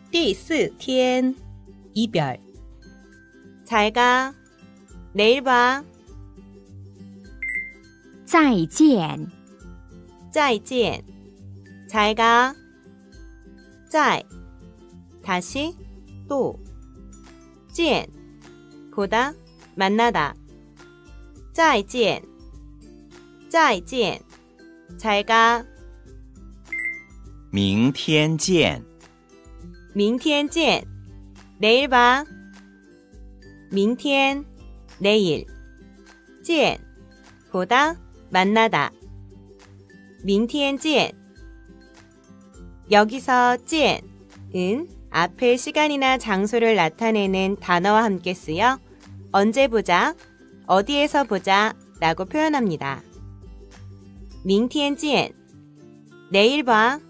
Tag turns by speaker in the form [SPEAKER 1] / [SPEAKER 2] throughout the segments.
[SPEAKER 1] 第4天 이별.
[SPEAKER 2] 잘 가. 내일 봐.
[SPEAKER 3] 再见
[SPEAKER 2] 再见. 잘 가. 再. 다시, 또. 见. 보다, 만나다. 再见. 再见. 잘 가.
[SPEAKER 4] 明天见
[SPEAKER 2] 明天见. 내일 봐. 明天, 내일. 见, 보다, 만나다. 明天见. 여기서 见은 앞에 시간이나 장소를 나타내는 단어와 함께 쓰여 언제 보자, 어디에서 보자 라고 표현합니다. 明天见. 내일 봐.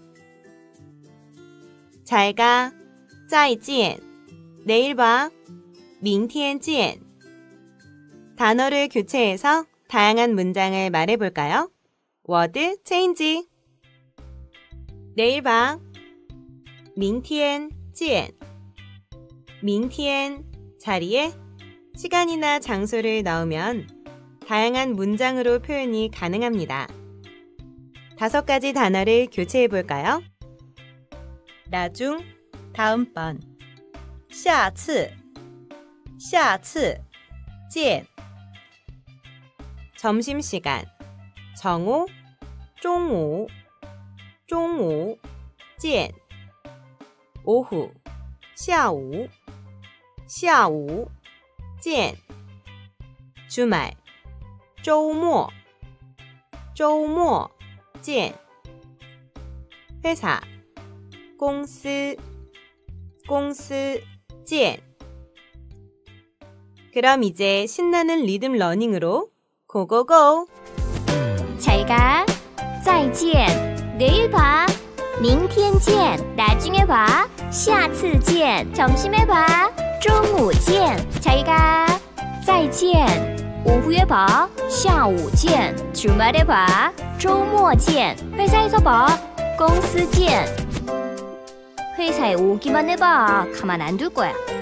[SPEAKER 2] 잘 가. 再见. 내일 봐. 明天见. 단어를 교체해서 다양한 문장을 말해볼까요? 워드 체인지. 내일 봐. 明天见. 明天 자리에 시간이나 장소를 넣으면 다양한 문장으로 표현이 가능합니다. 5가지 단어를 교체해볼까요?
[SPEAKER 1] 나중, 다음번. 下次下次见.
[SPEAKER 2] 점심시간. 정오, 中午中午见. 오후, 下午下午见. 주말, 周末周末见. 회사, 公司公司见. 그럼 이제 신나는 리듬 러닝으로 고고고!
[SPEAKER 3] 잘 가. 再见 내일 봐. 明天见 나중에 봐. 下次见 점심에 봐. 中午见 잘 가. 再见 오후에 봐. 下午见 주말에 봐. 周末见 회사에서 봐. 公司见 회사에 오기만 해봐. 가만 안 둘 거야.